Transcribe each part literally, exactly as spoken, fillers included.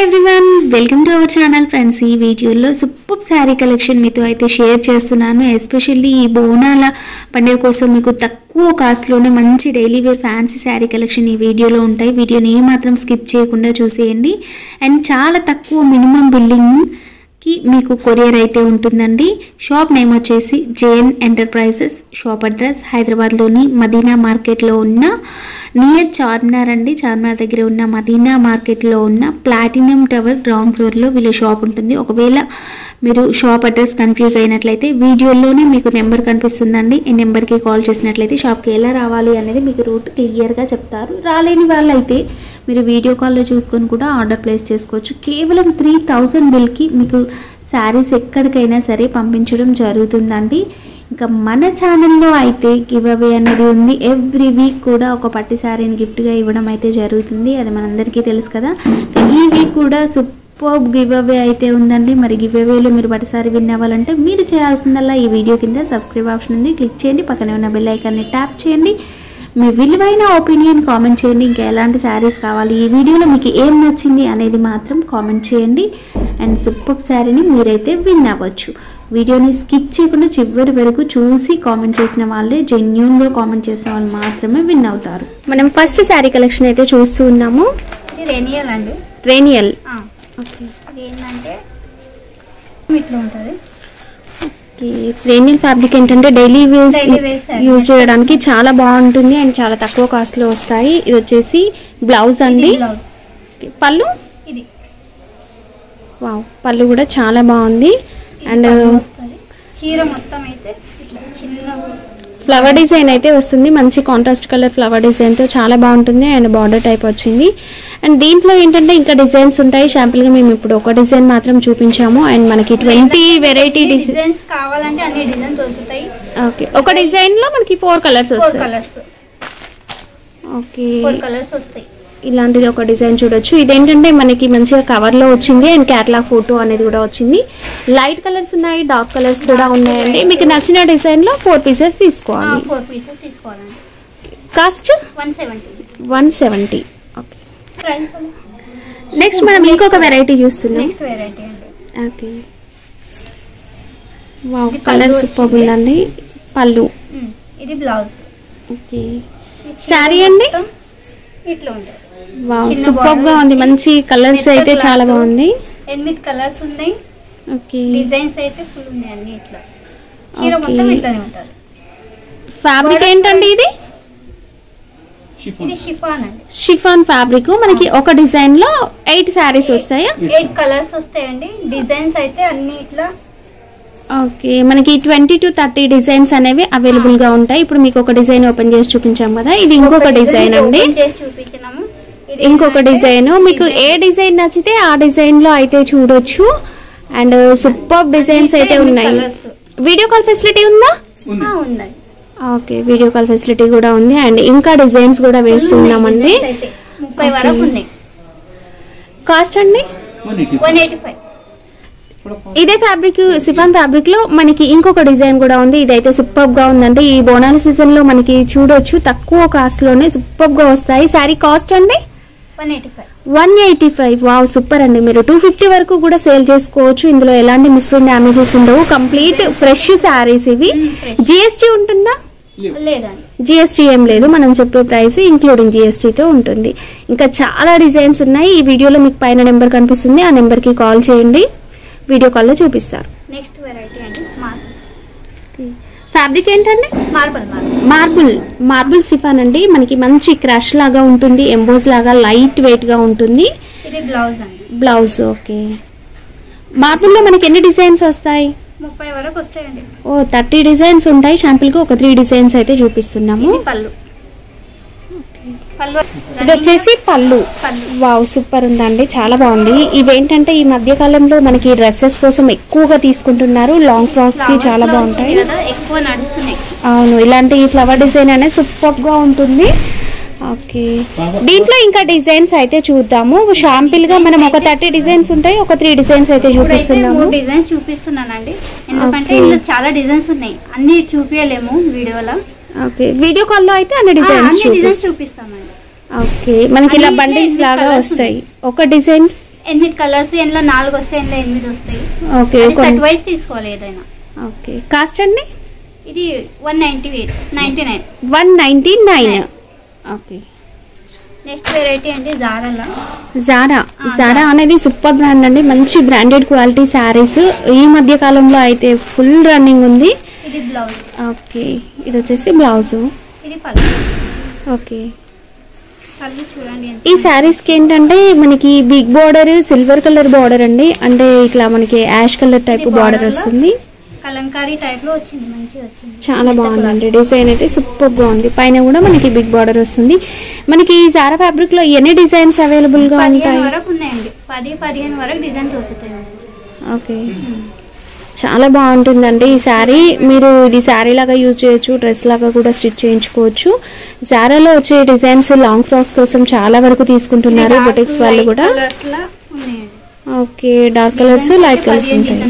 Everyone welcome to our channel friends. ఈ వీడియోలో super sari collection మీతో అయితే షేర్ చేస్తున్నాను. ఎస్పెషల్లీ ఈ బోనాల పండుగ కోసం మీకు తక్కువ కాస్ట్లోనే మంచి daily wear fancy sari collection ఈ వీడియోలో ఉంటాయి. వీడియోని ఏమాత్రం స్కిప్ చేయకుండా చూసేయండి. అండ్ చాలా తక్కువ మినిమం బిల్లింగ్ కి మీకు కొరియర్ అయితే ఉంటుందండి. షాప్ నేమ్ వచ్చేసి జేఎన్ ఎంటర్ప్రైజెస్. షాప్ అడ్రస్ హైదరాబాద్లోని మదీనా మార్కెట్లో ఉన్న నియర్ చార్మినార్ అండి. చార్మినార్ దగ్గర ఉన్న మదీనా మార్కెట్లో ఉన్న ప్లాటినం టవర్ గ్రౌండ్ ఫ్లోర్లో వీళ్ళ షాప్ ఉంటుంది. ఒకవేళ మీరు షాప్ అడ్రస్ కన్ఫ్యూజ్ అయినట్లయితే వీడియోలోనే మీకు నెంబర్ కనిపిస్తుందండి. ఈ నెంబర్కి కాల్ చేసినట్లయితే షాప్కి ఎలా రావాలి అనేది మీకు రూట్ క్లియర్గా చెప్తారు. రాలేని వాళ్ళైతే మీరు వీడియో కాల్లో చూసుకొని కూడా ఆర్డర్ ప్లేస్ చేసుకోవచ్చు. కేవలం త్రీ థౌజండ్ బిల్కి మీకు శారీస్ ఎక్కడికైనా సరే పంపించడం జరుగుతుందండి. ఇంకా మన ఛానల్లో అయితే గివ్ అవే అనేది ఉంది. ఎవ్రీ వీక్ కూడా ఒక పట్టు శారీని గిఫ్ట్గా ఇవ్వడం అయితే జరుగుతుంది. అది మనందరికీ తెలుసు కదా. ఈ వీక్ కూడా సూపర్ గివ్ అవే అయితే ఉందండి. మరి గివ్ అవేలో మీరు పట్టు శారీ విన్ అవ్వాలంటే మీరు చేయాల్సిందల్లా ఈ వీడియో కింద సబ్స్క్రైబ్ ఆప్షన్ ఉంది, క్లిక్ చేయండి. పక్కనే ఉన్న బెల్ ఐకాన్ని ట్యాప్ చేయండి. మీ విలువైన ఒపీనియన్ కామెంట్ చేయండి. ఇంకా ఎలాంటి శారీస్ కావాలి, ఈ వీడియోలో మీకు ఏం నచ్చింది అనేది మాత్రం కామెంట్ చేయండి. అండ్ సూపర్ శారీని మీరైతే విన్ అవ్వచ్చు. వీడియోని స్కిప్ చేయకుండా చివరి వరకు చూసి కామెంట్ చేసిన వాళ్ళే, జెన్యూన్గా కామెంట్ చేసిన వాళ్ళు మాత్రమే విన్ అవుతారు. మనం ఫస్ట్ శారీ కలెక్షన్ అయితే చూస్తూ ఉన్నాము. రేనియల్ అండి. రేనియల్ ఓకే. ఇది ఏంటంటే ఇట్లా ఉంటుంది. రేనియల్ ఫ్యాబ్రిక్ ఏంటంటే డైలీ వేస్ యూజ్ చేయడానికి చాలా బాగుంటుంది అండ్ చాలా తక్కువ కాస్ట్లో వస్తాయి. ఇది వచ్చేసి బ్లౌజ్ అండి. పళ్ళు ఇది వావ్, పళ్ళు కూడా చాలా బాగుంది. అండ్ చీర మొత్తం అయితే ఇట్లా చిన్న ఫ్లవర్ డిజైన్ అయితే వస్తుంది. మంచి కాంట్రాస్ట్ కలర్ ఫ్లవర్ డిజైన్తో చాలా బాగుంటుంది. అండ్ బార్డర్ టైప్ వచ్చింది. అండ్ దీంట్లో ఏంటంటే ఇంకా డిజైన్స్ ఉంటాయి. శాంపుల్గా మేము ఇప్పుడు ఒక డిజైన్ మాత్రం చూపించాము. అండ్ మనకి ట్వంటీ వెరైటీ డిజైన్స్ కావాలంటే అన్ని డిజైన్స్ దొరుకుతాయి. ఓకే, ఒక డిజైన్లో మనకి ఫోర్ కలర్స్ వస్తాయి. కలర్స్ ఓకే, ఫోర్ కలర్స్ వస్తాయి. ఇలాంటిది ఒక డిజైన్ చూడొచ్చు. ఇదేంటంటే మనకి మంచిగా కవర్లో వచ్చింది అండ్ క్యాటలాగ్ ఫోటో అనేది కూడా వచ్చింది. లైట్ కలర్స్ ఉన్నాయి, డార్క్ కలర్స్ కూడా ఉన్నాయండి. మీకు నచ్చిన డిజైన్లో ఫోర్ పీసెస్ తీసుకోవాలి. ఫోర్ పీసెస్ తీసుకోవాలండి. Cost one seventy one seventy okay. Price next మనం ఇంకొక వెరైటీ చూస్తున్నాం. నెక్స్ట్ వెరైటీ అండి. ఓకే, వావ్, కలర్ సూపర్ ఉందండి. పళ్ళు, ఇది బ్లౌజ్. ఓకే. శారీ అండి ఇట్లా ఉంటుంది. వావ్, సూపర్ గా ఉంది. మంచి కలర్స్ అయితే చాలా బాగుంది. ఎనిమిది కలర్స్ ఉన్నాయి. ఓకే, డిజైన్స్ అయితే ఫుల్ ఉన్నాయి అన్ని. ఇట్లా చీర మొత్తం ఇట్లానే ఉంటుంది. ఫ్యాబ్రిక్ ఏంటండి ఇది? ఇది షిఫాన్ అండి. Chiffon fabric. మనకి ఒక డిజైన్ లో ఎయిట్ శారీస్ వస్తాయా? ఎయిట్ కలర్స్ వస్తాయండి. డిజైన్స్ అయితే అన్ని ఇట్లా. ఓకే, మనకి ట్వంటీ టు థర్టీ డిజైన్స్ అనేవి అవైలబుల్ గా ఉంటాయి. ఇప్పుడు మీకు ఒక డిజైన్ ఓపెన్ చేసి చూపించాం కదా, ఇది ఇంకొక డిజైన్ అండి. ఇంకొక డిజైన్ మీకు ఏ డిజైన్ నచ్చితే ఆ డిజైన్ లో అయితే చూడొచ్చు. అండ్ సూపర్ డిజైన్స్ అయితే ఉన్నాయి. వీడియో కాల్ ఫెసిలిటీ ఉందా? ఓకే, వీడియో కాల్ ఫెసిలిటీ కూడా ఉంది. అండ్ ఇంకా డిజైన్స్ కూడా వేస్తున్నామండి. కాస్ట్ అండి ఇదే ఫ్యాబ్రిక్, సిఫాన్ ఫ్యాబ్రిక్ లో మనకి ఇంకొక డిజైన్ కూడా ఉంది. ఇదైతే సూపర్ గా ఉందండి. ఈ బోనాల సీజన్ లో మనకి చూడొచ్చు తక్కువ కాస్ట్ లోనే సూపర్ గా వస్తాయి. శారీ కాస్ట్ అండి one eighty five wow, super అండి. మీరు టూ ఫిఫ్టీ వరకు కూడా సేల్ చేసుకోవచ్చు. ఇందులో ఎలాంటి మిస్ప్రింట్ డ్యామేజెస్ ఉండవు. కంప్లీట్ ఫ్రెష్ శారీస్ ఇవి. జిఎస్టీ ఉంటుందా? జిఎస్టీ ఏం లేదు. మనం చెప్పే ప్రైస్ ఇంక్లూడింగ్ జిఎస్టీతో ఉంటుంది. ఇంకా చాలా డిజైన్స్ ఉన్నాయి. ఈ వీడియోలో మీకు పైన నెంబర్ కనిపిస్తుంది. ఆ నెంబర్ కి కాల్ చేయండి, వీడియో కాల్లో చూపిస్తారు. నెక్స్ట్ వెరైటీ అండి మార్బుల్. ఫ్యాబ్రిక్ ఏంటండి? మార్బుల్ మార్బుల్ మార్బుల్ సిఫాన్ అండి. మనకి మంచి క్రష్ లాగా ఉంటుంది, ఎంబోస్ లాగా లైట్ వెయిట్ గా ఉంటుంది. ఇది బ్లౌజ్ అండి. Blouse okay. మార్బుల్ లో మనకి ఎన్ని డిజైన్స్ వస్తాయి? ముప్పై వరకు వస్తాయండి. ఓ, థర్టీ డిజైన్స్ ఉంటాయి. శాంపుల్ గా ఒక త్రీ డిజైన్స్ అయితే చూపిస్తున్నాము. పళ్ళు ఇది వచ్చేసి పళ్ళు. వావ్, సూపర్ ఉందండి, చాలా బాగుంది. ఇవేంటంటే ఈ మధ్య కాలంలో మనకి డ్రెస్సెస్ కోసం ఎక్కువగా తీసుకుంటున్నారు. లాంగ్ ఫ్రాక్స్ కి చాలా బాగుంటాయి. అవును, ఇలాంటి ఫ్లవర్ డిజైన్ అనేది సూపర్ గా ఉంటుంది. ఓకే, దీంట్లో ఇంకా డిజైన్స్ అయితే చూద్దాము. షాంపిల్ గా మనం ఒక థర్టీ డిజైన్స్ ఉంటాయి, ఒక త్రీ డిజైన్స్ అయితే చూపిస్తున్నాము. డిజైన్స్ చూపిస్తున్నానండి, ఎందుకంటే ఇందులో చాలా డిజైన్స్ ఉన్నాయి. అన్ని చూపించలేము వీడియోలో. ఓకే, వీడియో కాల్ లో అయితే అన్ని డిజైన్స్ చూపిస్తామండి. ఓకే, మనకి ఇలా బండిల్స్ లాగా వస్తాయి. ఒక డిజైన్ ఎనిమిది కలర్స్ ఇందులో నాలుగు వస్తాయి, ఇందులో ఎనిమిది వస్తాయి. ఓకే, సెట్ వైస్ తీసుకోవాలి ఏదైనా. ఓకే, కాస్ట్ అండి? ఇది one ninety eight ninety nine one ninety nine okay. Next variety అండి జారాలో. జారా జారా అనేది సూపర్ బ్రాండ్ అండి, మంచి బ్రాండెడ్ క్వాలిటీ శారీస్ ఈ మధ్య కాలంలో అయితే ఫుల్ రన్నింగ్ ఉంది. ఇది బ్లౌజ్. ఓకే, ఇది వచ్చేసి బ్లౌజ్. ఇది పళ్ళు. ఓకే, పళ్ళు చూడండి. ఈ శారీస్కి ఏంటంటే మనకి big border, silver colour border అండి, అంటే ఇట్లా మనకి యాష్ కలర్ టైప్ బార్డర్ వస్తుంది. కలంకారీ టైప్ లో వచ్చింది, మంచిగా వచ్చింది, చాలా బాగుందండి. డిజైన్ అయితే సూపర్ గా ఉంది. పైన కూడా మనకి బిగ్ బార్డర్ వస్తుంది. మనకి జారా ఫ్యాబ్రిక్ లో ఎన్ని డిజైన్స్ అవైలబుల్ గా ఉంటాయి? వరకు ఉన్నాయండి, పది పదిహేను వరకు డిజైన్ దొరుకుతాయి. ఓకే, చాలా బాగుంటుందండి ఈ శారీ. మీరు ఇది శారీ లాగా యూజ్ చేయొచ్చు, డ్రెస్ లాగా కూడా స్టిచ్ చేయించుకోవచ్చు. జారాలో వచ్చే డిజైన్స్ లాంగ్ ఫ్రాక్స్ కోసం చాలా వరకు తీసుకుంటున్నారు బొటిక్స్ వాళ్ళు కూడా. Okay, dark colours, light colours ఉంటాయి.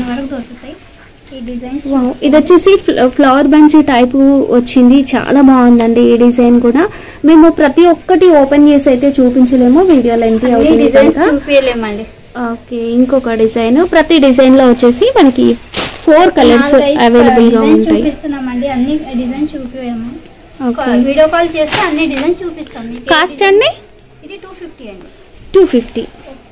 ఇది వచ్చేసి ఫ్లవర్ బంచ్ టైప్ వచ్చింది, చాలా బాగుందండి ఈ డిజైన్ కూడా. మేము ప్రతి ఒక్కటి ఓపెన్ చేసి అయితే చూపించలేము, వీడియో లెంత్ అవుతుంది చూపించలేమండి. ఓకే, ఇంకొక డిజైన్. ప్రతి డిజైన్ లో వచ్చేసి మనకి ఫోర్ కలర్స్ అవైలబుల్ గా ఉంటాయి. చూపిస్తున్నామండి, అన్ని డిజైన్ చూపించాము. వీడియో కాల్ చేస్తే అన్ని డిజైన్ చూపిస్తాం. కాస్ట్ అండి? ఇది టూ ఫిఫ్టీ అండి. టూ ఫిఫ్టీ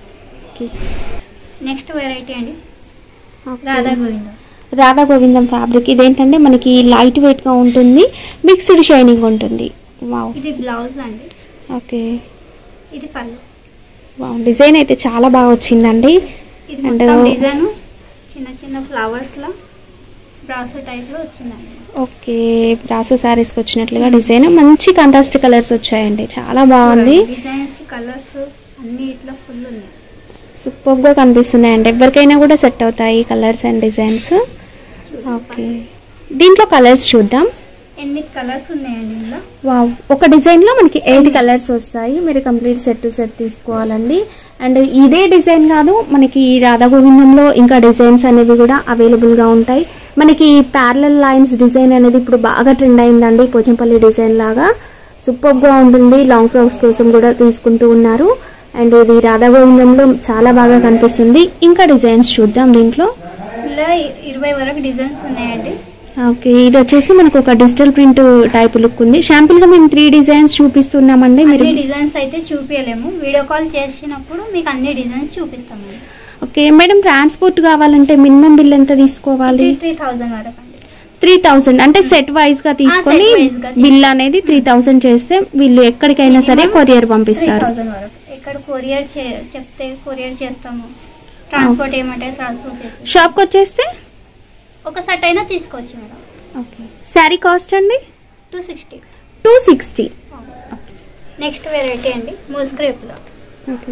నెక్స్ట్ వెరైటీ అండి రాధా గోవిందం. రాధా గోవిందం ఫ్యాబ్రిక్. ఇదేంటంటే మనకి లైట్ వెయిట్ గా ఉంటుంది, మిక్స్డ్ షైనింగ్ ఉంటుంది. వావ్, ఇది బ్లౌజ్ అండి. ఓకే, ఇది పళ్ళు. వావ్, డిజైన్ అయితే చాలా బాగా వచ్చిందండి. ఇది మొత్తం డిజైన్ చిన్న చిన్న ఫ్లవర్స్ లా బ్రాసో టైప్ లో వచ్చిందండి. ఓకే, బ్రాసో సారీస్ కి వచ్చినట్లుగా డిజైన్, మంచి కాంట్రాస్ట్ కలర్స్ వచ్చాయండి, చాలా బాగుంది. డిజైన్స్ కలర్స్ అన్ని ఇట్లా ఫుల్ ఉన్నాయి, సూపర్ గా కనిపిస్తున్నాయండి. ఎవరికైనా కూడా సెట్ అవుతాయి కలర్స్ అండ్ డిజైన్స్. ఓకే, దీంట్లో కలర్స్ చూద్దాం. ఎనిమిది కలర్స్ ఉన్నాయండి ఇందులో. వావ్, ఒక డిజైన్ లో మనకి ఎయిట్ కలర్స్ వస్తాయి. మీరు కంప్లీట్ సెట్ టు సెట్ తీసుకోవాలండి. అండ్ ఇదే డిజైన్ కాదు, మనకి రాధా గోవిందంలో ఇంకా డిజైన్స్ అనేవి కూడా అవైలబుల్ గా ఉంటాయి. మనకి ప్యారలల్ లైన్స్ డిజైన్ అనేది ఇప్పుడు బాగా ట్రెండ్ అయిందండి, పోచంపల్లి డిజైన్ లాగా సూపర్ గా ఉంటుంది. లాంగ్ ఫ్రాక్స్ కోసం కూడా తీసుకుంటూ ఉన్నారు. అండ్ ఇది రాధా గోవిందంలో చాలా బాగా కనిపిస్తుంది. ఇంకా డిజైన్స్ చూద్దాం. దీంట్లో ఇలా ఇరవై వరకు డిజైన్స్ ఉన్నాయండి. ఓకే, ఇది వచ్చేసి మనకు ఒక డిజిటల్ ప్రింట్ టైప్ లుక్ ఉంది. శాంపుల్ గా మేము త్రీ డిజైన్స్ చూపిస్తున్నామండి. మీరు డిజైన్స్ అయితే చూపించలేము, వీడియో కాల్ చేసినప్పుడు మీకు అన్ని డిజైన్స్ చూపిస్తామండి. ఓకే మేడం, ట్రాన్స్పోర్ట్ కావాలంటే మినిమం బిల్ ఎంత తీసుకోవాలి? త్రీ థౌసండ్ వరకు అండి. త్రీ థౌసండ్ అంటే సెట్ వైజ్ గా తీసుకొని బిల్ అనేది త్రీ థౌసండ్ చేస్తే వీళ్ళు ఎక్కడికైనా సరే కొరియర్ పంపిస్తారు. ఇక్కడ కొరియర్ చెప్తే కొరియర్ చేస్తాము, ట్రాన్స్పోర్ట్ ఏమంటే ట్రాన్స్పోర్ట్ చేస్తాం. షాప్ కి వచ్చేస్తే ఒక సెట్ అయినా తీసుకోవచ్చు మేడం. ఓకే, శారీ కాస్ట్ అండి? Two sixty two sixty next variety అండి మౌస్ క్రేప్ లో. ఓకే,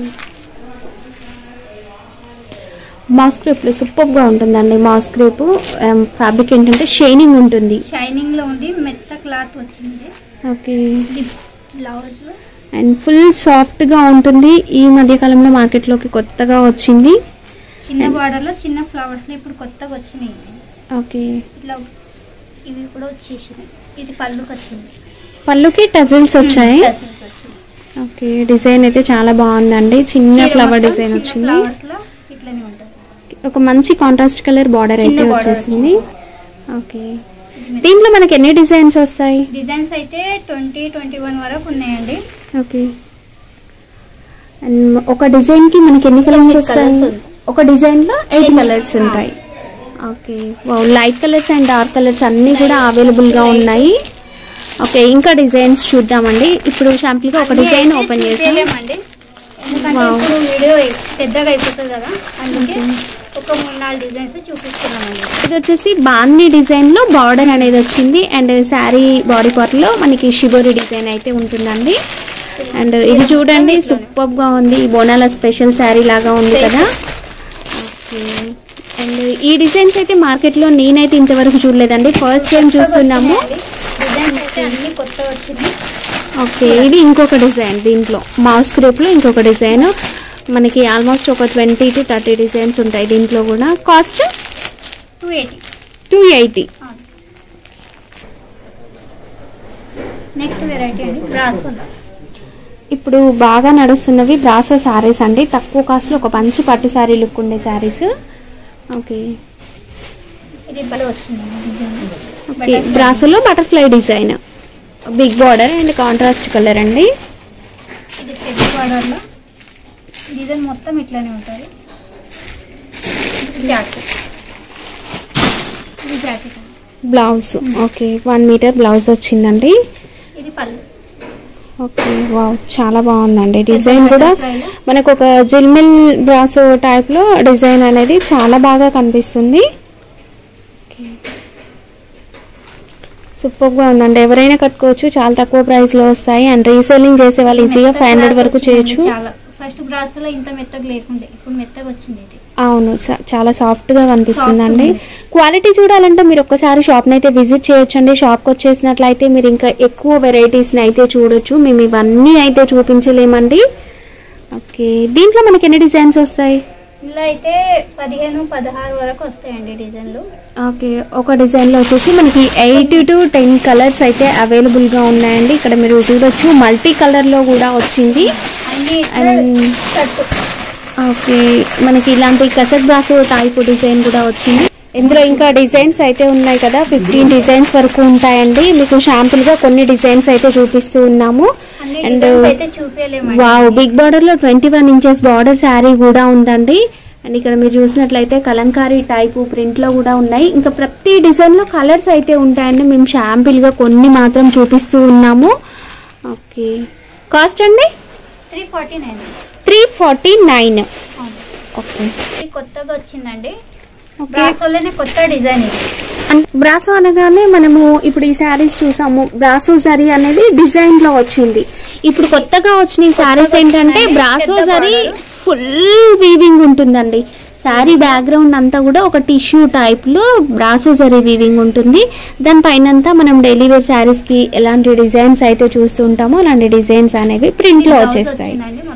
మౌస్ క్రేప్ లో సూపర్ గా ఉంటుందండి. మౌస్ క్రేప్ ఫ్యాబ్రిక్ ఏంటంటే షైనింగ్ ఉంటుంది, షైనింగ్ లో ఉండి మెత్త క్లాత్ వచ్చింది. Okay, blouse and full soft గా ఉంటుంది. ఈ మధ్య కాలంలో మార్కెట్ లోకి కొత్తగా వచ్చింది. చిన్న బార్డర్ లో చిన్న ఫ్లవర్స్ ఇప్పుడు కొత్తగా వచ్చినాయి. ఓకే, ఇట్లా ఇవి కూడా వచ్చేసినాయి. ఇది పళ్ళుకి వచ్చింది, పళ్ళుకి టజిల్స్ వచ్చాయి. ఓకే, డిజైన్ అయితే చాలా బాగుందండి. చిన్న ఫ్లవర్ డిజైన్ వచ్చింది. ఒక మంచి కాంట్రాస్ట్ కలర్ బార్డర్ అయితే వచ్చేసింది. ఓకే, దీంట్లో మనకి ఎన్ని డిజైన్స్ వస్తాయి? డిజైన్స్ అయితే ట్వంటీ ట్వంటీ వన్ వరకు ఉన్నాయండి. ఓకే, అండ్ ఒక డిజైన్ కి మనకి ఎన్ని కలర్స్ వస్తాయి? ఒక డిజైన్ లో ఎయిట్ కలర్స్ ఉంటాయి. Okay, light colours and dark colours అన్ని కూడా అవైలబుల్ గా ఉన్నాయి. ఓకే, ఇంకా డిజైన్స్ చూద్దామండి. ఇప్పుడు శాంపుల్ గా ఒక డిజైన్ ఓపెన్ చేసామండి, వీడియో పెద్దగా అయిపోతుంది కదా, అందుకే ఒక మూడు నాలుగు డిజైన్స్ చూపిస్తున్నామండి. ఇది వచ్చేసి బాందీ డిజైన్ లో బార్డర్ అనేది వచ్చింది. అండ్ శారీ బాడీ పార్ట్ లో మనకి షిబోరి డిజైన్ అయితే ఉంటుందండి. అండ్ ఇది చూడండి సూపర్ గా ఉంది, బోనాల స్పెషల్ శారీ లాగా ఉంది కదా. ఓకే, అండ్ ఈ డిజైన్స్ అయితే మార్కెట్ లో నేనైతే ఇంతవరకు చూడలేదండి, ఫస్ట్ టైం చూస్తున్నాము. ఓకే, ఇది ఇంకొక డిజైన్. దీంట్లో మౌస్ క్రేప్ లో ఇంకొక డిజైన్. మనకి ఆల్మోస్ట్ ఒక ట్వంటీ టు థర్టీ డిజైన్స్ ఉంటాయి దీంట్లో కూడా. Cost two eighty two eighty next variety అండి బ్రాసో. ఇప్పుడు బాగా నడుస్తున్నవి బ్రాసో శారీస్ అండి. తక్కువ కాస్ట్లో ఒక మంచి పట్టు శారీ లుక్ ఉండే శారీస్. ఓకే ఓకే బ్రాసోలో butterfly design, big border and contrast colour అండి. ఇది పెద్ద బార్డర్లో డిజైన్ మొత్తం ఇట్లానే ఉంటుంది. జాకెట్, ఇది jacket blouse. Okay one metre blouse వచ్చిందండి. ఇది పళ్ళు. ఓకే వావ్ చాలా బాగుందండి. డిజైన్ కూడా మనకు ఒక జిల్మిల్ బ్రాసో టైప్లో డిజైన్ అనేది చాలా బాగా కనిపిస్తుంది. సూపర్గా ఉందండి. ఎవరైనా కట్టుకోవచ్చు, చాలా తక్కువ ప్రైస్లో వస్తాయి. అండ్ రీసెల్లింగ్ చేసే వాళ్ళు ఈజీగా ఫైవ్ హండ్రెడ్ వరకు చేయొచ్చు. ఫస్ట్ బ్రాసోలో ఇంత మెత్తగా లేకుండే, ఇప్పుడు మెత్తగా వచ్చింది. అవును చాలా సాఫ్ట్గా కనిపిస్తుందండి. క్వాలిటీ చూడాలంటే మీరు ఒక్కసారి షాప్ని అయితే విజిట్ చేయొచ్చండి. షాప్కి వచ్చేసినట్లయితే మీరు ఇంకా ఎక్కువ వెరైటీస్ని అయితే చూడొచ్చు. మేము ఇవన్నీ అయితే చూపించలేమండి. ఓకే దీంట్లో మనకి ఎన్ని డిజైన్స్ వస్తాయి? ఇలా అయితే పదిహేను పదహారు వరకు వస్తాయండి డిజైన్లు. ఓకే ఒక డిజైన్లో వచ్చేసి మనకి ఎయిట్ టు టెన్ కలర్స్ అయితే అవైలబుల్గా ఉన్నాయండి. ఇక్కడ మీరు చూడొచ్చు మల్టీ కలర్లో కూడా వచ్చింది. ఓకే మనకి ఇలాంటి కసెట్ బ్రాసో టైప్ డిజైన్ కూడా వచ్చింది. ఇందులో ఇంకా డిజైన్స్ అయితే ఉన్నాయి కదా, ఫిఫ్టీన్ డిజైన్స్ వరకు ఉంటాయండి. మీకు షాంపుల్ గా కొన్ని డిజైన్స్ అయితే చూపిస్తూ ఉన్నాము. అండ్ వావ్ బిగ్ బార్డర్ లో twenty one inches border sari కూడా ఉందండి. అండ్ ఇక్కడ మీరు చూసినట్లయితే కలంకారీ టైపు ప్రింట్ లో కూడా ఉన్నాయి. ఇంకా ప్రతి డిజైన్ లో కలర్స్ అయితే ఉంటాయండి. మేము షాంపుల్ గా కొన్ని మాత్రం చూపిస్తూ ఉన్నాము. ఓకే కాస్ట్ అండి three forty nine three forty nine okay కొత్తగా వచ్చిందండి. బ్రాసోలోనే కొత్త డిజైన్ ఇది. బ్రాసో అనగానే మనము ఇప్పుడు ఈ శారీస్ చూసాము. బ్రాసో జరీ అనేది డిజైన్ లో వచ్చింది. ఇప్పుడు కొత్తగా వచ్చిన శారీస్ ఏంటంటే బ్రాసో జరీ ఫుల్ వీవింగ్ ఉంటుందండి. శారీ బ్యాక్గ్రౌండ్ అంతా కూడా ఒక టిష్యూ టైప్ లో బ్రాసో జరీ వీవింగ్ ఉంటుంది. దానిపైన మనం డైలీ వేర్ శారీస్ కి ఎలాంటి డిజైన్స్ అయితే చూస్తూ ఉంటామో అలాంటి డిజైన్స్ అనేవి ప్రింట్ లో వచ్చేస్తాయి.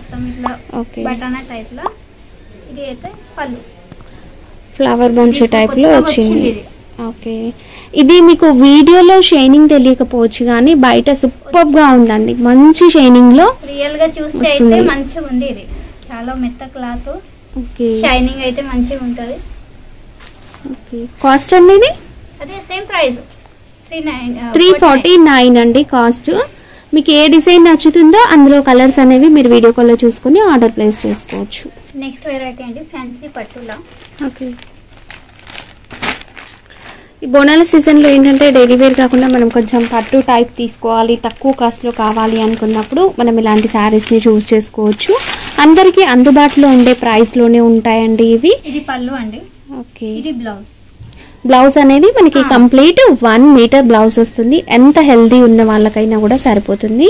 ఫ్లవర్ బంచ్ టైప్ లో వచ్చింది. ఓకే ఇది మీకు వీడియోలో షైనింగ్ తెలియకపోవచ్చు కానీ బయట సూపర్ గా ఉందండి. మంచి షైనింగ్ లో రియల్ గా చూస్తే అయితే మంచిగా ఉంది. ఇది చాలా మెత్త క్లాత్. ఓకే షైనింగ్ అయితే మంచిగా ఉంటది. ఓకే కాస్ట్ అండి ఇది అదే same price three forty nine అండి కాస్ట్. మీకు ఏ డిజైన్ నచ్చుతుందో అందులో కలర్స్ అనేవి మీరు వీడియో కాల్లో చూసుకొని ఆర్డర్ ప్లేస్ చేసుకోవచ్చు. నెక్స్ట్ వెరైటీ అండి ఫ్యాన్సీ పట్టులా. ఓకే ఈ బోనాల సీజన్లో ఏంటంటే డైలీ వేర్ కాకుండా మనం కొంచెం పట్టు టైప్ తీసుకోవాలి, తక్కువ కాస్ట్లో కావాలి అనుకున్నప్పుడు మనం ఇలాంటి శారీస్ని చూస్ చేసుకోవచ్చు. అందరికీ అందుబాటులో ఉండే ప్రైస్లోనే ఉంటాయండి ఇవి. ఇది పళ్ళు అండి. ఓకే ఇది బ్లౌజ్. బ్లౌజ్ అనేది మనకి కంప్లీట్ వన్ మీటర్ బ్లౌజ్ వస్తుంది. ఎంత హెల్దీ ఉన్న వాళ్ళకైనా కూడా సరిపోతుంది.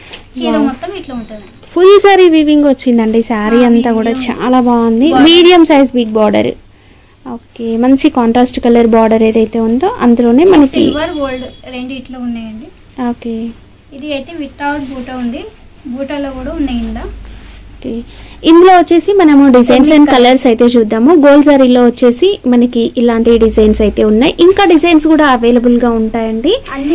ఫుల్ సారీ వీవింగ్ వచ్చిందండి. శారీ అంతా కూడా చాలా బాగుంది. Medium size big border. Okay మంచి కాంట్రాస్ట్ కలర్ బార్డర్ ఏదైతే ఉందో అందులోనే మనకి సిల్వర్ గోల్డ్ రెండు ఇట్లా ఉన్నాయండి. ఓకే ఇది అయితే వితౌట్ బూటా ఉంది, బూటాలో కూడా ఉన్నాయి. ఇందా ఓకే ఇందులో వచ్చేసి మనము డిజైన్స్ అండ్ కలర్స్ అయితే చూద్దాము. గోల్డ్ జరీలో వచ్చేసి మనకి ఇలాంటి డిజైన్స్ అయితే ఉన్నాయి. ఇంకా డిజైన్స్ కూడా అవైలబుల్ గా ఉంటాయండి.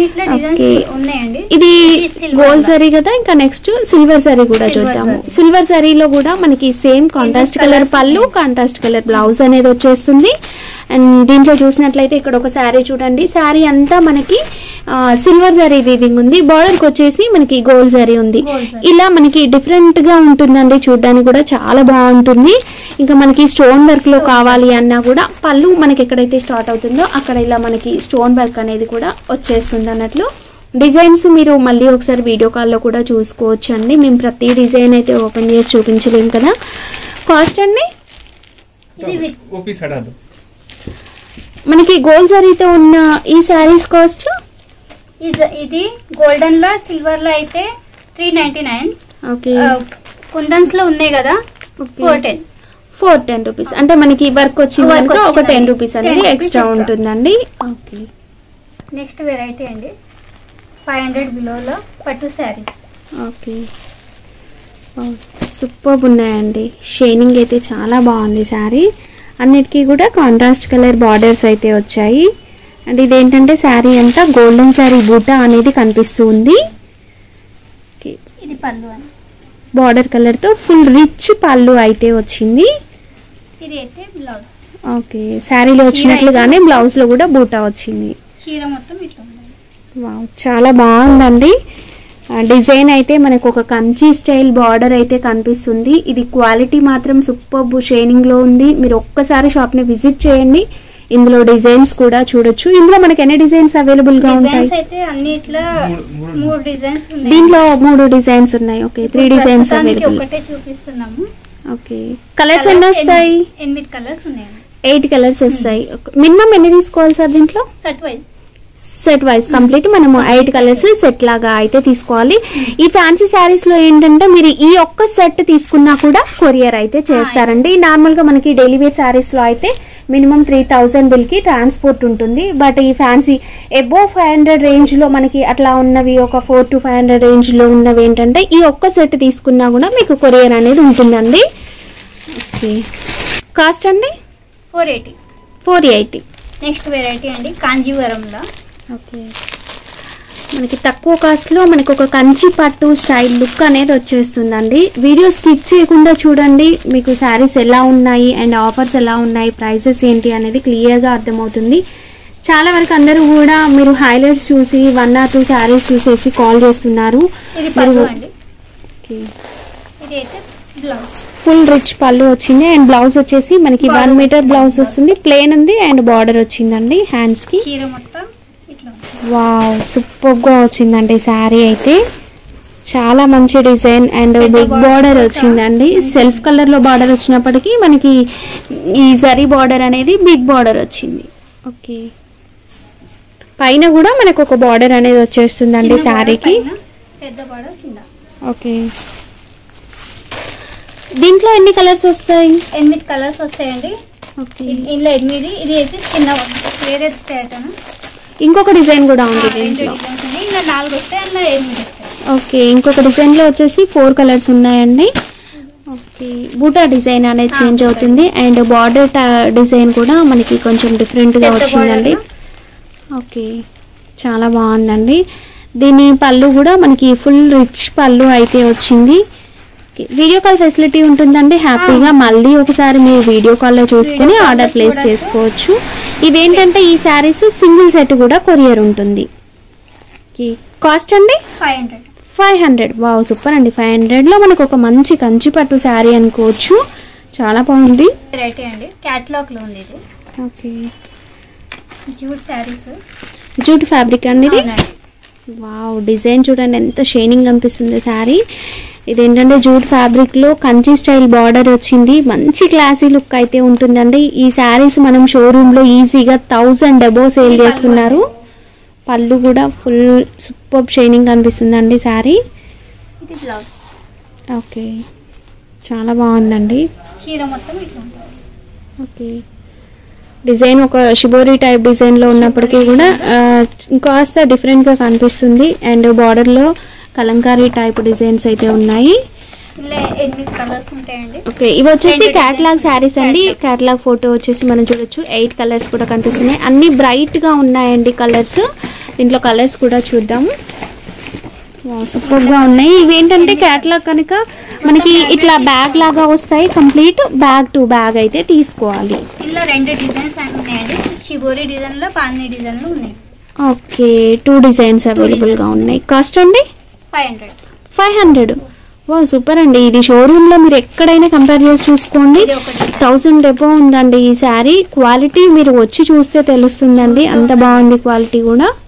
ఇది గోల్డ్ జరీ కదా. ఇంకా నెక్స్ట్ సిల్వర్ జరీ కూడా చూద్దాము. సిల్వర్ జరీలో కూడా మనకి సేమ్ కాంట్రాస్ట్ కలర్ పళ్ళు, కాంట్రాస్ట్ కలర్ బ్లౌజ్ అనేది వచ్చేస్తుంది. అండ్ దీంట్లో చూసినట్లయితే ఇక్కడ ఒక శారీ చూడండి. శారీ అంతా మనకి సిల్వర్ జరీ వీవింగ్ ఉంది. బార్డర్ కి వచ్చేసి మనకి గోల్డ్ జరీ ఉంది. ఇలా మనకి డిఫరెంట్ గా ఉంటుందండి. చూడడానికి కూడా చాలా బాగుంటుంది. ఇంకా మనకి స్టోన్ వర్క్ లో కావాలి అన్నా కూడా పళ్ళు మనకి ఎక్కడైతే స్టార్ట్ అవుతుందో అక్కడ ఇలా మనకి స్టోన్ వర్క్ అనేది కూడా వచ్చేస్తుంది అన్నట్లు. డిజైన్స్ మీరు మళ్ళీ ఒకసారి వీడియో కాల్లో కూడా చూసుకోవచ్చు అండి. మేము ప్రతి డిజైన్ అయితే ఓపెన్ చేసి చూపించలేము కదా. కాస్ట్ అండి మనకి గోల్డ్ జరీతో ఉన్న ఈ శారీస్ కాస్ట్ ఇది గోల్డెన్ లో సిల్వర్ లో అయితే త్రీ నైన్టీ నైన్. ఓకే కుందన్స్ లో ఉన్నాయి కదా four ten four ten rupees అంటే మనకి వర్క్ వచ్చింది కనుక ఒక టెన్ రూపీస్ అనేది ఎక్స్ట్రా ఉంటుందండి. ఓకే నెక్స్ట్ వెరైటీ అండి ఫైవ్ హండ్రెడ్ బిలోలో పట్టు శారీస్. ఓకే సూపర్ ఉన్నాయండి. షైనింగ్ అయితే చాలా బాగుంది శారీ. అన్నిటికీ కూడా కాంట్రాస్ట్ కలర్ బార్డర్స్ అయితే వచ్చాయి. అండ్ ఇదేంటంటే శారీ అంతా గోల్డెన్ శారీ బూటా అనేది కనిపిస్తూ ఉంది. ఇది పళ్ళు అని బార్డర్ కలర్తో ఫుల్ రిచ్ పళ్ళు అయితే వచ్చింది. ఇది అయితే బ్లౌజ్. ఓకే, శారీలో వచ్చినట్లుగానే బ్లౌజ్లో కూడా బూటా వచ్చింది. చీర మొత్తం ఇట్లా ఉంది. వావ్, చాలా బాగుందండి. డిజైన్ అయితే మనకు ఒక కంచి స్టైల్ బార్డర్ అయితే కనిపిస్తుంది. ఇది క్వాలిటీ మాత్రం సూపర్బ్ షైనింగ్లో ఉంది. మీరు ఒక్కసారి షాప్ని విజిట్ చేయండి. ఇందులో డిజైన్స్ కూడా చూడొచ్చు. ఇందులో మనకి ఎన్ని డిజైన్స్ అవైలబుల్ గా ఉంటాయి? దీంట్లో మూడు డిజైన్స్ ఉన్నాయి. Okay, three designs available. Okay, colours ఎన్ని వస్తాయి? ఎనిమిది కలర్స్ ఉన్నాయి. ఎయిట్ కలర్స్ వస్తాయి. మినిమం ఎన్ని తీసుకోవాలి సార్ దీంట్లో? Set wise set wise complete మనము ఎయిట్ కలర్స్ సెట్ లాగా అయితే తీసుకోవాలి. ఈ ఫ్యాన్సీ శారీస్ లో ఏంటంటే మీరు ఈ ఒక్క సెట్ తీసుకున్నా కూడా కొరియర్ అయితే చేస్తారండి. నార్మల్ గా మనకి డైలీ వేర్ శారీస్ లో అయితే మినిమం త్రీ థౌజండ్ బిల్ కి ట్రాన్స్పోర్ట్ ఉంటుంది. బట్ ఈ fancy above five hundred range లో మనకి అట్లా ఉన్నవి ఒక four to five hundred range లో ఉన్నవి ఏంటంటే ఈ ఒక్క సెట్ తీసుకున్నా కూడా మీకు కొరియర్ అనేది ఉంటుందండి. ఓకే, కాస్ట్ అండి four eighty four eighty next variety అండి కాంజీవరంలో. ఓకే, మనకి తక్కువ కాస్ట్లో మనకి ఒక కంచి పట్టు స్టైల్ లుక్ అనేది వచ్చేస్తుందండి. వీడియో స్కిప్ చేయకుండా చూడండి, మీకు శారీస్ ఎలా ఉన్నాయి అండ్ ఆఫర్స్ ఎలా ఉన్నాయి, ప్రైసెస్ ఏంటి అనేది క్లియర్గా అర్థమవుతుంది. చాలా వరకు అందరూ కూడా మీరు హైలైట్స్ చూసి వన్ ఆర్ టూ శారీస్ చూసేసి కాల్ చేస్తున్నారు. ఫుల్ రిచ్ పళ్ళు వచ్చింది అండ్ బ్లౌజ్ వచ్చేసి మనకి వన్ మీటర్ బ్లౌజ్ వస్తుంది. ప్లేన్ ఉంది అండ్ బార్డర్ వచ్చిందండి హ్యాండ్స్ కి. వావ్, సూపర్ గా వచ్చిందండి శారీ అయితే. చాలా మంచి డిజైన్ అండ్ బిగ్ బార్డర్ వచ్చిందండి. సెల్ఫ్ కలర్ లో బార్డర్ వచ్చినప్పటికీ మనకి ఈ జరీ బార్డర్ అనేది బిగ్ బార్డర్ వచ్చింది. ఓకే, పైన కూడా మనకు ఒక బార్డర్ అనేది వచ్చేస్తుందండి శారీకి. ఓకే, దీంట్లో ఎన్ని కలర్స్ వస్తాయి? ఎనిమిది కలర్స్ వస్తాయండి. ఇందులో ఎనిమిది. ఇది అయితే చిన్న వేరే ప్యాటర్న్. ఇంకొక డిజైన్ కూడా ఉంది దీంట్లో. ఓకే, ఇంకొక డిజైన్ లో వచ్చేసి ఫోర్ కలర్స్ ఉన్నాయండి. ఓకే, బూటా డిజైన్ అనేది చేంజ్ అవుతుంది అండ్ బార్డర్ డిజైన్ కూడా మనకి కొంచెం డిఫరెంట్ గా వచ్చిందండి. ఓకే, చాలా బాగుందండి. దీని పళ్ళు కూడా మనకి ఫుల్ రిచ్ పళ్ళు అయితే వచ్చింది. వీడియో కాల్ ఫెసిలిటీ ఉంటుందండి. హ్యాపీగా మళ్ళీ ఒకసారి మీరు వీడియో కాల్లో చూసుకుని ఆర్డర్ ప్లేస్ చేసుకోవచ్చు. ఇవేంటంటే ఈ శారీస్ సింగిల్ సెట్ కూడా కొరియర్ ఉంటుంది. కాస్ట్ అండి five hundred five hundred wow, super అండి. ఫైవ్ హండ్రెడ్ లో మనకు ఒక మంచి కంచి పట్టు శారీ అనుకోవచ్చు. చాలా బాగుంది. వెరైటీ అండి, క్యాటలాగ్ లో ఉంది ఇది. Okay, jute saris, jute fabric అండి ఇది. వావ్, డిజైన్ చూడండి ఎంత షైనింగ్ అనిపిస్తుంది శారీ. ఇదేంటంటే జూట్ ఫ్యాబ్రిక్ లో కంచి స్టైల్ బార్డర్ వచ్చింది. మంచి క్లాసీ లుక్ అయితే ఉంటుందండి. ఈ శారీస్ మనం షోరూమ్ లో ఈజీగా థౌజండ్ అబో సేల్ చేస్తున్నారు. పళ్ళు కూడా ఫుల్ సూపర్ షైనింగ్ అనిపిస్తుందండి శారీ. ఓకే, చాలా బాగుందండి. చీర మొత్తం ఇట్లా ఉంటుంది. ఓకే, డిజైన్ ఒక షిబోరి టైప్ డిజైన్ లో ఉన్నప్పటికీ కూడా ఇంకాస్త డిఫరెంట్ గా కనిపిస్తుంది అండ్ బార్డర్ లో కలంకారీ టైప్ డిజైన్స్ అయితే ఉన్నాయి. ఓకే, ఇవి వచ్చేసి క్యాటలాగ్ శారీస్ అండి. క్యాటలాగ్ ఫోటో వచ్చేసి మనం చూడొచ్చు. ఎయిట్ కలర్స్ కూడా కనిపిస్తున్నాయి. అన్ని బ్రైట్ గా ఉన్నాయండి కలర్స్. దీంట్లో కలర్స్ కూడా చూద్దాము. సూపర్ గా ఉన్నాయి. ఇవేంటంటే క్యాటలాగ్ కనుక మనకి ఇట్లా బ్యాగ్ లాగా వస్తాయి. కంప్లీట్ బ్యాగ్ టు బ్యాగ్ అయితే తీసుకోవాలి. ఇలా రెండు డిజైన్స్ ఉన్నాయండి. షిబోరి డిజైన్ లో పాన్ని డిజైన్ లో ఉన్నాయి. ఓకే, టూ డిజైన్స్ అవైలబుల్ గా ఉన్నాయి. కాస్ట్ అండి ఫైవ్ హండ్రెడ్ ఫైవ్ హండ్రెడ్ వా, సూపర్ అండి. ఇది షోరూమ్ లో మీరు ఎక్కడైనా కంపేర్ చేసి చూసుకోండి, థౌసండ్ ఎబో ఉందండి ఈ శారీ. క్వాలిటీ మీరు వచ్చి చూస్తే తెలుస్తుందండి, అంత బాగుంది క్వాలిటీ కూడా.